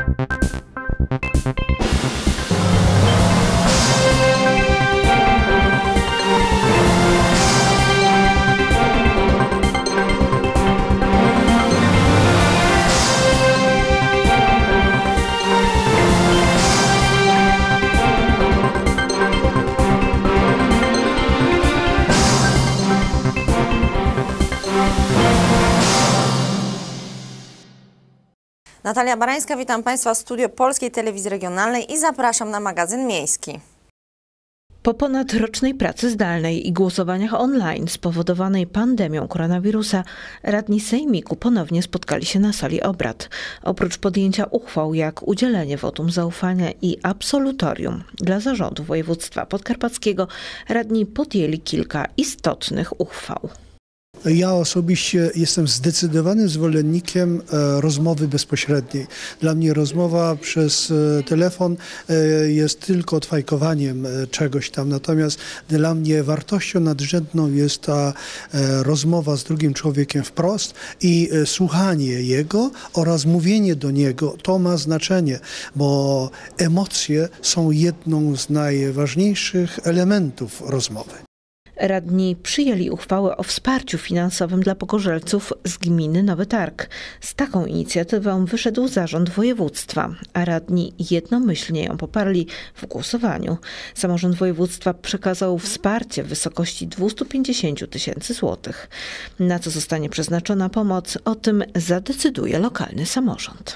Natalia Barańska, witam Państwa w studio Polskiej Telewizji Regionalnej i zapraszam na magazyn miejski. Po ponadrocznej pracy zdalnej i głosowaniach online spowodowanej pandemią koronawirusa, radni sejmiku ponownie spotkali się na sali obrad. Oprócz podjęcia uchwał jak udzielenie wotum zaufania i absolutorium dla zarządu województwa podkarpackiego, radni podjęli kilka istotnych uchwał. Ja osobiście jestem zdecydowanym zwolennikiem rozmowy bezpośredniej. Dla mnie rozmowa przez telefon jest tylko odfajkowaniem czegoś tam. Natomiast dla mnie wartością nadrzędną jest ta rozmowa z drugim człowiekiem wprost i słuchanie jego oraz mówienie do niego. To ma znaczenie, bo emocje są jedną z najważniejszych elementów rozmowy. Radni przyjęli uchwałę o wsparciu finansowym dla pogorzelców z gminy Nowy Targ. Z taką inicjatywą wyszedł zarząd województwa, a radni jednomyślnie ją poparli w głosowaniu. Samorząd województwa przekazał wsparcie w wysokości 250 tysięcy złotych. Na co zostanie przeznaczona pomoc, o tym zadecyduje lokalny samorząd.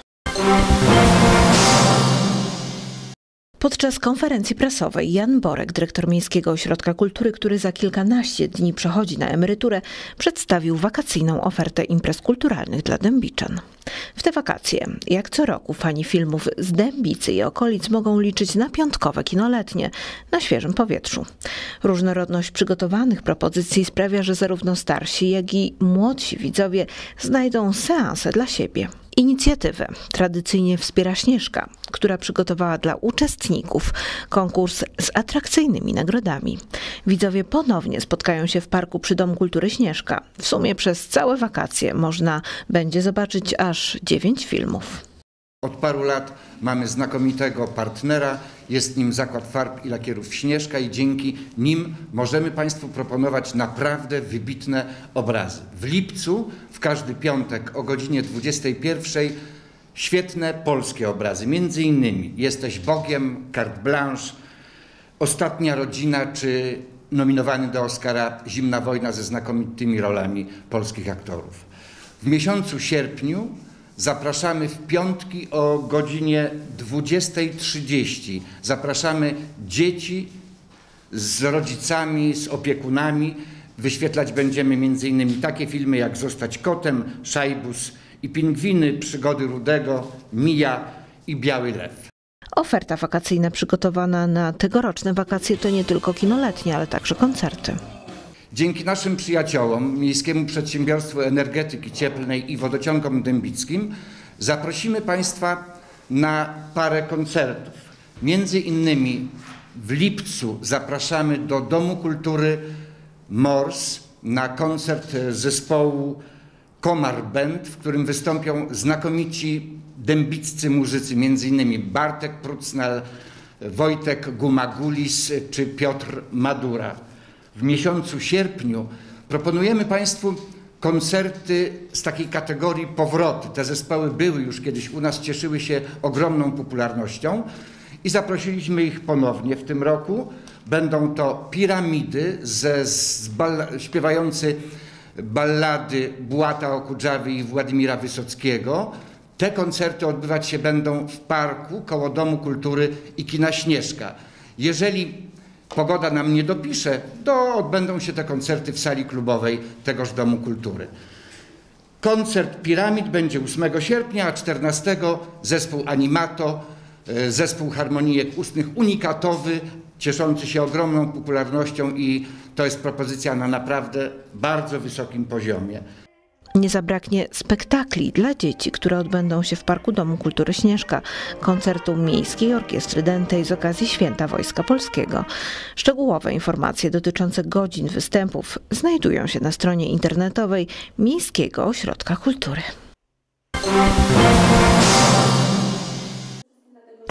Podczas konferencji prasowej Jan Borek, dyrektor Miejskiego Ośrodka Kultury, który za kilkanaście dni przechodzi na emeryturę, przedstawił wakacyjną ofertę imprez kulturalnych dla dębiczan. W te wakacje, jak co roku, fani filmów z Dębicy i okolic mogą liczyć na piątkowe kinoletnie na świeżym powietrzu. Różnorodność przygotowanych propozycji sprawia, że zarówno starsi, jak i młodsi widzowie znajdą seanse dla siebie. Inicjatywę tradycyjnie wspiera Śnieżka, która przygotowała dla uczestników konkurs z atrakcyjnymi nagrodami. Widzowie ponownie spotkają się w Parku przy Domu Kultury Śnieżka. W sumie przez całe wakacje można będzie zobaczyć aż 9 filmów. Od paru lat mamy znakomitego partnera, jest nim Zakład Farb i Lakierów Śnieżka i dzięki nim możemy Państwu proponować naprawdę wybitne obrazy. W lipcu, w każdy piątek o godzinie 21 świetne polskie obrazy, między innymi Jesteś Bogiem, Carte Blanche, Ostatnia rodzina czy nominowany do Oscara Zimna wojna ze znakomitymi rolami polskich aktorów. W miesiącu sierpniu zapraszamy w piątki o godzinie 20:30. Zapraszamy dzieci z rodzicami, z opiekunami. Wyświetlać będziemy m.in. takie filmy jak Zostać kotem, Szajbus i Pingwiny, Przygody Rudego, Mija i Biały Lew. Oferta wakacyjna przygotowana na tegoroczne wakacje to nie tylko kinoletnie, ale także koncerty. Dzięki naszym przyjaciołom, Miejskiemu Przedsiębiorstwu Energetyki Cieplnej i Wodociągom Dębickim zaprosimy Państwa na parę koncertów. Między innymi w lipcu zapraszamy do Domu Kultury Mors na koncert zespołu Komar Band, w którym wystąpią znakomici dębiccy muzycy, między innymi Bartek Prucnal, Wojtek Gumagulis czy Piotr Madura. W miesiącu sierpniu proponujemy Państwu koncerty z takiej kategorii powroty. Te zespoły były już kiedyś u nas, cieszyły się ogromną popularnością i zaprosiliśmy ich ponownie w tym roku. Będą to Piramidy śpiewający ballady Bułata Okudżawy i Władimira Wysockiego. Te koncerty odbywać się będą w parku koło Domu Kultury i Kina Śnieżka. Jeżeli pogoda nam nie dopisze, to odbędą się te koncerty w sali klubowej tegoż Domu Kultury. Koncert Piramid będzie 8 sierpnia, a 14 zespół Animato, zespół harmonijek ustnych unikatowy, cieszący się ogromną popularnością i to jest propozycja na naprawdę bardzo wysokim poziomie. Nie zabraknie spektakli dla dzieci, które odbędą się w Parku Domu Kultury Śnieżka, koncertu Miejskiej Orkiestry Dętej z okazji Święta Wojska Polskiego. Szczegółowe informacje dotyczące godzin występów znajdują się na stronie internetowej Miejskiego Ośrodka Kultury.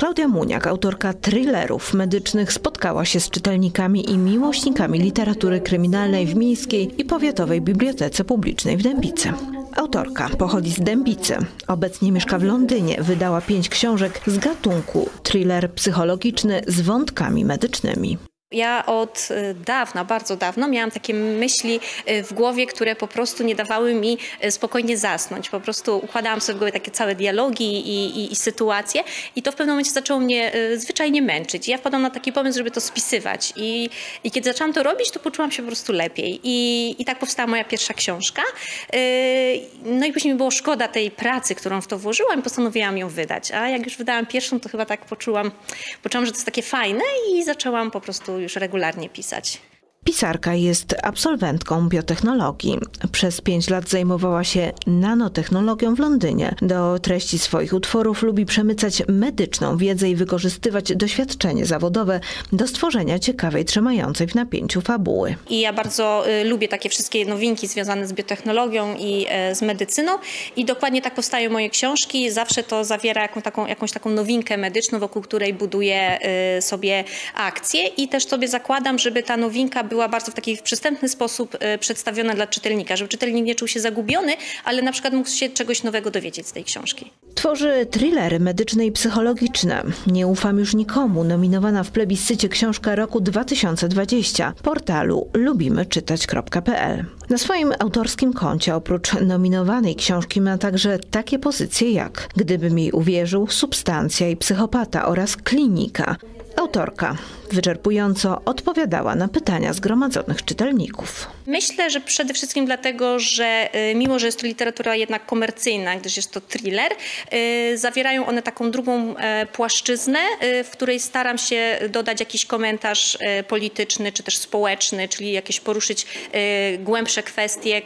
Klaudia Muniak, autorka thrillerów medycznych, spotkała się z czytelnikami i miłośnikami literatury kryminalnej w Miejskiej i Powiatowej Bibliotece Publicznej w Dębicy. Autorka pochodzi z Dębicy. Obecnie mieszka w Londynie. Wydała 5 książek z gatunku thriller psychologiczny z wątkami medycznymi. Ja od dawna, bardzo dawno miałam takie myśli w głowie, które po prostu nie dawały mi spokojnie zasnąć. Po prostu układałam sobie w głowie takie całe dialogi i sytuacje i to w pewnym momencie zaczęło mnie zwyczajnie męczyć. I ja wpadłam na taki pomysł, żeby to spisywać. I kiedy zaczęłam to robić, to poczułam się po prostu lepiej. I tak powstała moja pierwsza książka. No i później mi było szkoda tej pracy, którą w to włożyłam i postanowiłam ją wydać. A jak już wydałam pierwszą, to chyba tak poczułam, że to jest takie fajne i zaczęłam po prostu już regularnie pisać. Pisarka jest absolwentką biotechnologii. Przez 5 lat zajmowała się nanotechnologią w Londynie. Do treści swoich utworów lubi przemycać medyczną wiedzę i wykorzystywać doświadczenie zawodowe do stworzenia ciekawej, trzymającej w napięciu fabuły. I ja bardzo lubię takie wszystkie nowinki związane z biotechnologią i z medycyną i dokładnie tak powstają moje książki. Zawsze to zawiera jakąś taką nowinkę medyczną, wokół której buduję sobie akcję i też sobie zakładam, żeby ta nowinka była bardzo w taki przystępny sposób przedstawiona dla czytelnika, żeby czytelnik nie czuł się zagubiony, ale na przykład mógł się czegoś nowego dowiedzieć z tej książki. Tworzy thrillery medyczne i psychologiczne. Nie ufam już nikomu. Nominowana w plebiscycie książka roku 2020 portalu lubimyczytać.pl. Na swoim autorskim koncie oprócz nominowanej książki ma także takie pozycje jak Gdyby mi uwierzył, Substancja i psychopata oraz Klinika. Autorka wyczerpująco odpowiadała na pytania zgromadzonych czytelników. Myślę, że przede wszystkim dlatego, że mimo, że jest to literatura jednak komercyjna, gdyż jest to thriller, zawierają one taką drugą płaszczyznę, w której staram się dodać jakiś komentarz polityczny czy też społeczny, czyli jakieś poruszyć głębsze kwestie,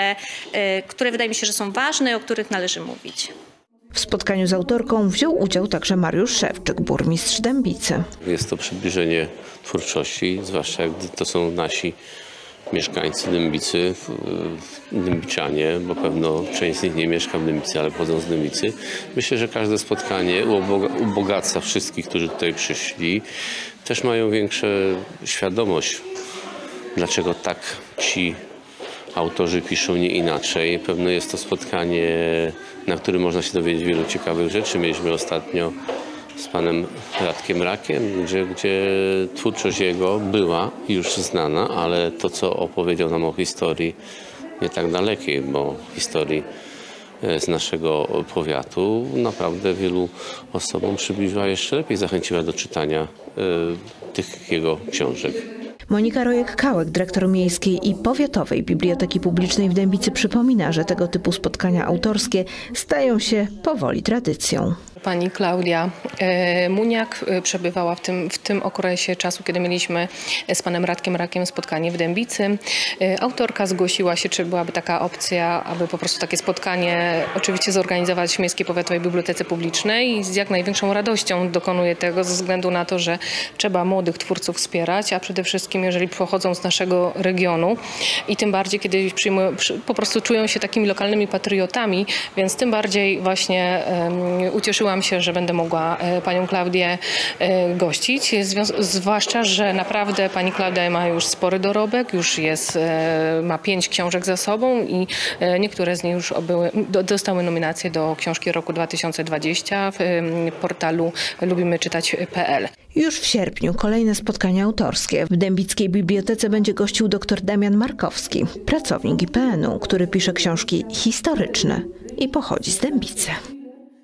które wydaje mi się, że są ważne i o których należy mówić. W spotkaniu z autorką wziął udział także Mariusz Szewczyk, burmistrz Dębicy. Jest to przybliżenie twórczości, zwłaszcza gdy to są nasi mieszkańcy Dębicy, dębiczanie, bo pewno część z nich nie mieszka w Dębicy, ale pochodzą z Dębicy. Myślę, że każde spotkanie ubogaca wszystkich, którzy tutaj przyszli. Też mają większą świadomość, dlaczego tak ci autorzy piszą, nie inaczej. Pewno jest to spotkanie, na którym można się dowiedzieć wielu ciekawych rzeczy. Mieliśmy ostatnio z panem Radkiem Rakiem, gdzie twórczość jego była już znana, ale to, co opowiedział nam o historii nie tak dalekiej, bo historii z naszego powiatu naprawdę wielu osobom przybliżyła, jeszcze lepiej zachęciła do czytania tych jego książek. Monika Rojek-Kałek, dyrektor Miejskiej i Powiatowej Biblioteki Publicznej w Dębicy, przypomina, że tego typu spotkania autorskie stają się powoli tradycją. Pani Klaudia Muniak przebywała w tym okresie czasu, kiedy mieliśmy z panem Radkiem Rakiem spotkanie w Dębicy. Autorka zgłosiła się, czy byłaby taka opcja, aby po prostu takie spotkanie oczywiście zorganizować w Miejskiej Powiatowej Bibliotece Publicznej i z jak największą radością dokonuje tego ze względu na to, że trzeba młodych twórców wspierać, a przede wszystkim jeżeli pochodzą z naszego regionu i tym bardziej, kiedy po prostu czują się takimi lokalnymi patriotami, więc tym bardziej właśnie ucieszyłam się, że będę mogła panią Klaudię gościć, zwłaszcza, że naprawdę pani Klaudia ma już spory dorobek, już ma 5 książek za sobą i niektóre z nich już dostały nominacje do książki roku 2020 w portalu lubimyczytać.pl. Już w sierpniu kolejne spotkania autorskie. W Dębickiej Bibliotece będzie gościł dr Damian Markowski, pracownik IPN-u, który pisze książki historyczne i pochodzi z Dębicy.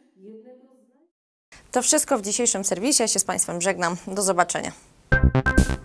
To wszystko w dzisiejszym serwisie. Ja się z Państwem żegnam. Do zobaczenia.